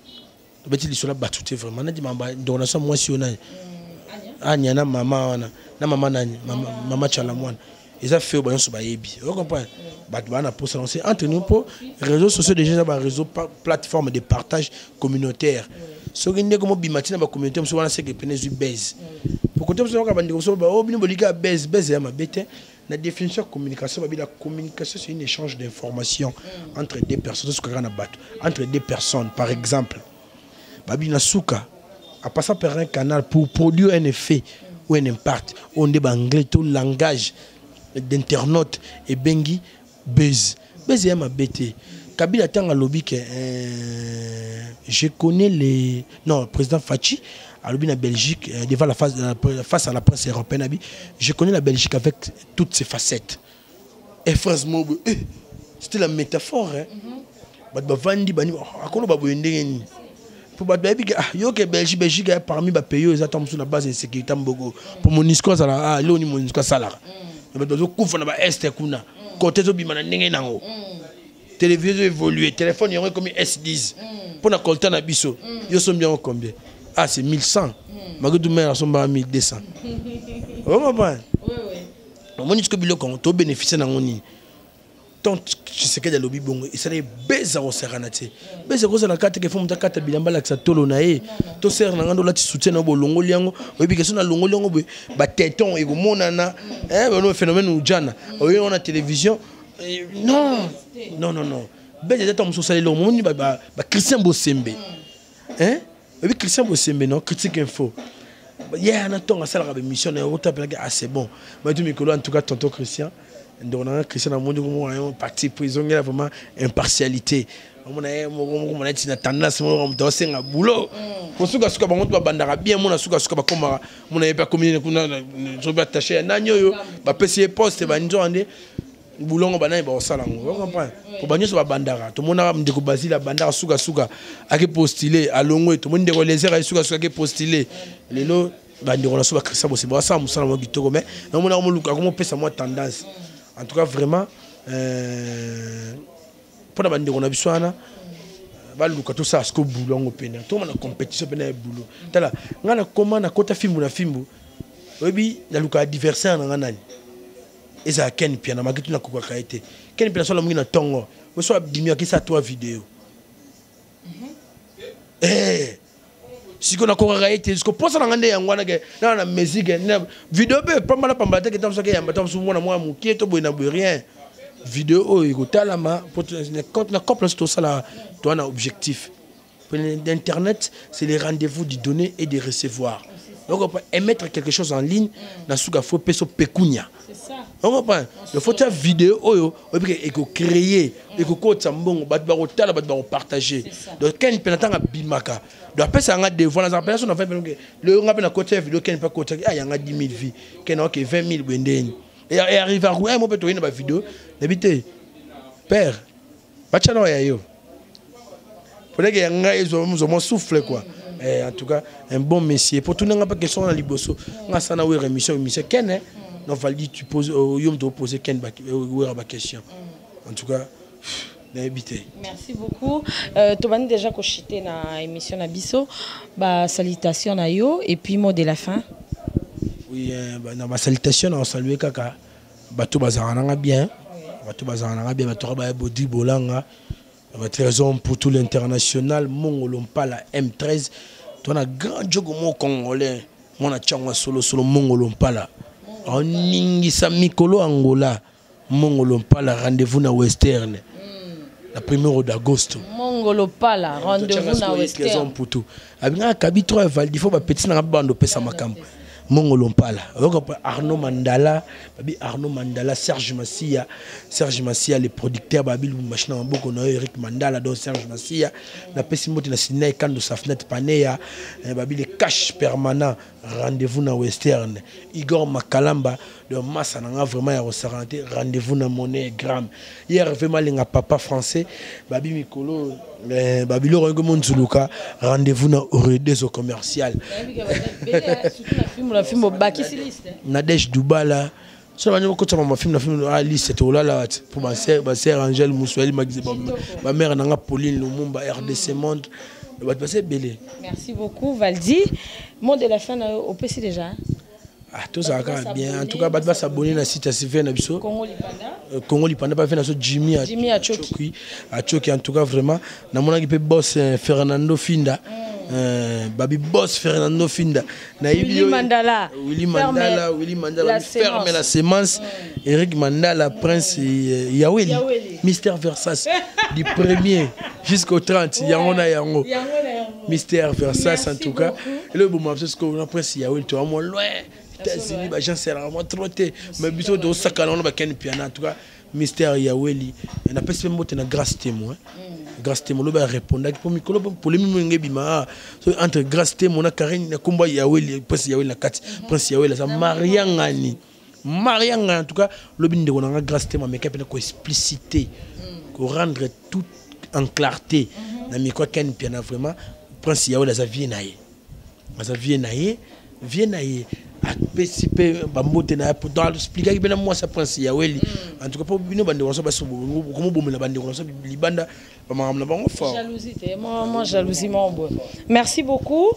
Tu bête les sola batouté vraiment na di mamba donation moi si on a. Anya na mama na na mama na mama mama chala mwana. Ils ont fait ba so ba yebi. Vous comprenez? Ba na pour se lancer entre nous pour réseaux sociaux déjà ba réseau plateforme de partage communautaire. So que ndeko mo bimati na ba communauté so wana se que peine zu base. Pour côté so ka bandiko so ba o bino bolika base base ya mabete la définition de communication la communication c'est un échange d'informations entre deux personnes entre deux personnes par exemple babi na suka à passer par un canal pour produire un effet ou un impact on débat anglais tout langage d'internaute et bengi buzz buzz ya mabete Kabila tanga lobby que euh, je connais les non président Fachi à lobby en Belgique euh, devant la face euh, face à la presse européenne je connais la Belgique avec toutes ses facettes et France mob eh, c'était la métaphore hein ba ba vandi bani akono ba boyendeni pour ba ba bi ah yo que Belgique Belgique parmi ba pays ils attendent sur la base de sécurité mbogo pour monisco ça là ah loni monisco ça là ba ba kufa na ba est kuna côté zo bimana ndenge nango télévision évolué, téléphone il y aurait comme S dix. Pour la colta na biso, yo sont bien combien? Ah c'est mille cent. Malgré tout mais sont à mille deux cents. Oh maman. Oui oui. On dit que bilo quand tu bénéficie na ngoni. Tant tu sais que dans lobby bongo, il serait beza au seranate. Beza ko na carte que faut muta carte bilamba la tolo na e. To ser na ngando la ti soutien na bolongo liango. Obi que na longo liango ba téton e go monana. Eh le phénomène ou jana. Oyo on a télévision. Non, non, non, non. Ben, j'ai tombé sur ça, le monde, bah, Christian Bossembe. Hein? Oui, Christian Bossembe, non? Critique info. Il y a un temps à ça, la mission, ah, c'est bon. Mais tu me en tout cas, tonton Christian. Donc, on a Christian dans le monde, on a un parti prison, il y a vraiment impartialité. On a une tendance, on a un boulot. On a un boulot, on a un bien, on a un boulot, on a pas communiqué, on a attaché un agneau, on a un poste, on a boulongo bana ba osala ngo comprendre pour banyo so ba bandara to mona ndeko basila bandara suka suka ake postuler alongo to monde ko les era suka suka ake postuler lelo bandeko na so ba krisa bosi ba sa musala mo kitoko mais na mona mo luka ko pesa mo tendance en tout cas vraiment euh pour la bandeko na biswana ba luka to sa sko boulongo pena to mona compétition pena boulot tala ngana comment na kota filmu na filmu obi na luka adversaire na nganani eza ken piano makitu na kuka kaite ken piano sola mwina tongo weso abimia kisa toi vidéo eh siko na kuka kaite siko posa na ngande yango na ke na na musique na vidéo pe pamba la pamba te ketam soke yamba tam mwana mwa mukie to boina bo rien vidéo o iko talama pour na couple to sala to na objectif d'internet c'est les rendez-vous du donner et de recevoir. Donc on peut émettre quelque chose en ligne na suka faut peso pekunya. C'est ça. On comprend. Il faut faire vidéo oyo et que créer et que ko tsambongo bat ba otala bat ba partager. Donc ken penata nga bimaka. Donc après ça nga devant la personne en fait le nga pena côté vidéo ken pas côté ah yanga dix mille vues ken OK vingt mille bendeni. Et arrive à rouer mo peto ina ba vidéo débité. Père. Bachano ya yo. Pour que yanga ils ont souffle quoi. Eh, en tout cas, un bon messier. Pour tout le monde, pas question dans l'Iboso. On a ça dans une émission, émission. Ken, non, Valdi, tu poses, au yom de poser Ken, où est la question. En tout cas, n'habitez. Merci beaucoup. Euh, tu vas déjà cochiter dans l'émission Nabiso. Bah, salutations à yo et puis mot de la fin. Oui, dans ma salutation, on salue Kaka. Bateau bazaranga bien. Bateau bazaranga bien. Bateau bazaranga bodi bolanga. Votre raison pour tout l'international, Mongolompala M treize. Tu as un grand jogo congolais. Mon a solo solo Mongolompala. En Ningisa Mikolo Angola. Mongolompala rendez-vous na Western. La première d'Auguste. Mongolompala rendez-vous na Western. Raison pour tout. Abinga kabitro Val, il faut pas petit na bando pesa makambo. Mongolompala. Arnaud Mandala, Babi Arnaud Mandala, Serge Massia, Serge Massia, les producteurs, Babi Machina Maboko, Eric Mandala, donc Serge Massia, la Pessimoti, la Sinaï, Kando Safnet Panea, Babi les cash permanents, rendez-vous dans Western, Igor Makalamba, le Massa n'a vraiment à ressortir, rendez-vous dans Monnaie Gramme. Hier, vraiment, les papa français, Babi Mikolo, Babi Lorengo Monzuluka, rendez-vous dans Oredes au commercial. Nadège Doubala. So on côté ma film na film à liste c'est là là pour ma sœur ma sœur Angèle Moussoueli ma mère nanga Pauline Lumumba R D C Monde va passer belé. Merci beaucoup Valdi. Mot de la fin au P C déjà. Ah tout ça va bien en tout cas va s'abonner na site C V na biso Congo Lipanda. Congo Lipanda pas fait na so Jimmy à Jimmy à Choki. À Choki en tout cas vraiment na mona ki pe boss Fernando Finda. Euh, Babi Boss Fernando Finda Willy Mandala Willy Mandala Willy Mandala ferme la sémence mm. Eric Mandala Prince euh, Yaweli Mister Versace du premier jusqu'au trente ouais. Yango na yango Mister Versace en tout cas et le bon parce que Prince Yaweli tu vas moins loin États-Unis bah j'en sais vraiment trop té mais biso de sakana on va ken piano en tout cas Mister Yaweli on a pas ce mot na grâce témoin grâce témoin le ba répondre pour mikolo pour les mingi bima entre grâce témoin na Karine na komba Yaweli Prince Yaweli na kati Prince Yaweli ça Mariangani Mariangani en tout cas le binde on a grâce témoin mais capable ko expliciter ko rendre tout en clarté na miko ken piano vraiment Prince Yaweli ça vient naie ça vient naie vient naie a participer bambote na dans expliquer que moi ça Prince Yaweli en tout cas pour bino bande on so ba so comme bomela bande on so libanda ba mamna ba fort jalousie moi moi jalousie mon bon merci beaucoup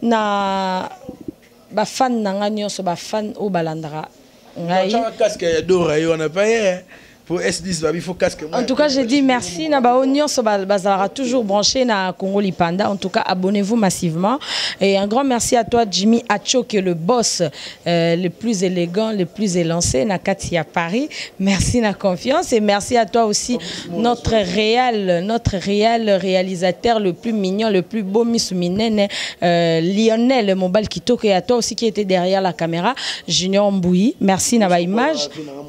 na ba fan na nga nyonso ba fan o balandra ngai casque d'or on a pas pour S dix il faut casque. En tout cas, je dis merci na ba onion so bazara toujours branché na Congo Lipanda. En tout cas, abonnez-vous massivement et un grand merci à toi Jimmy Acho qui est le boss euh, le plus élégant, le plus élancé na Katia Paris. Merci na confiance et merci à toi aussi notre réel notre réel réalisateur le plus mignon, le plus beau Miss Minene euh, Lionel Mobile Kitoko et à toi aussi qui était derrière la caméra Junior Mboui. Merci na ba image.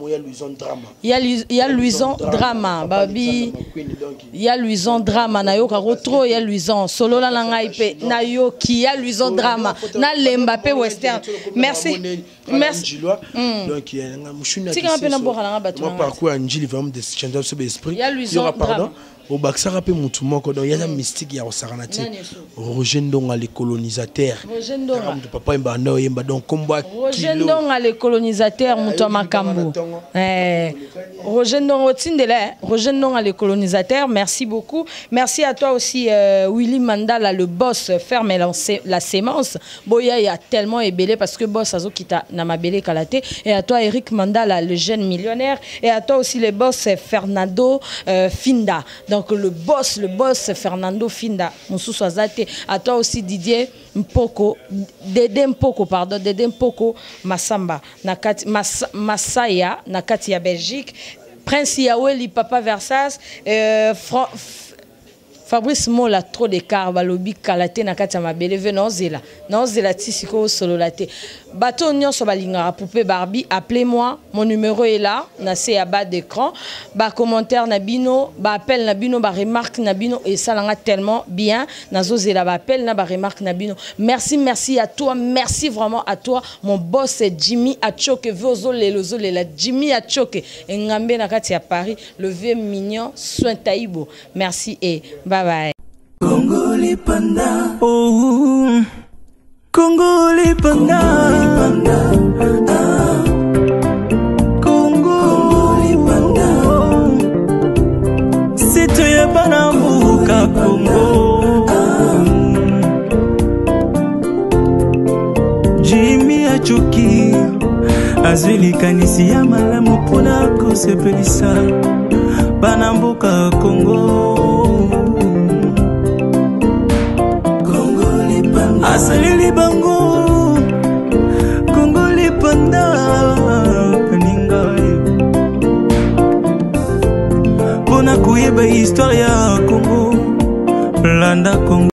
Il y a il y a Luison Drama babi il y a Luison Drama na yo ka retro il y a Luison solo la ngai pe na yo qui y a Luison Drama na Lembape Western merci merci donc il y a un mouchou tika pena boka na batu moi parcours Anjili vraiment des changements sur l'esprit il y a Luison pardon au Baksa rappé mutu moko donc il y a un mystique ya osaranati Roger Ndonga les colonisateurs Roger Ndonga papa imba no yemba donc combat Roger Ndonga les colonisateurs mutu makambo eh Roger Ndonga otindela Roger Ndonga les colonisateurs merci beaucoup merci à toi aussi euh, Willy Mandala le boss ferme la, la sémence boya il y a tellement ébélé parce que boss azo kita na mabele kalate et à toi Eric Mandala le jeune millionnaire et à toi aussi le boss Fernando euh, Finda donc le boss le boss Fernando Finda Moussou Azate à toi aussi Didier Mpoko Dede Mpoko pardon Dede Mpoko Massamba nakati Mas, Masaya nakati ya Belgique Prince Yaweli Papa Versas euh, Fra Fabrice Mola trop d'écart balobi kalate na kati ya mabele ve nozela nozela tisiko solo laté bato nyonso balinga poupée Barbie appelez-moi mon numéro est là na c'est à bas d'écran ba commentaire na bino ba appel na bino ba remarque na bino et ça langa tellement bien nazozela ba appel na ba remarque na bino merci merci à toi merci vraiment à toi mon boss Jimmy Achoke vozo le lozo le la Jimmy Achoke ngambe na kati ya Paris le vieux mignon soin taïbo merci et bye bye. Congo les panda, oh, Congo les panda, ah, Congo les panda, c'est toi Banambuka Congo, ah, Jimmy Achoki, azuli kanisi ya malamu pona kosepelisa Banambuka Congo. Asalili bango Congo les panda kaninga Pona kuyeba histoire ya Congo Landa Congo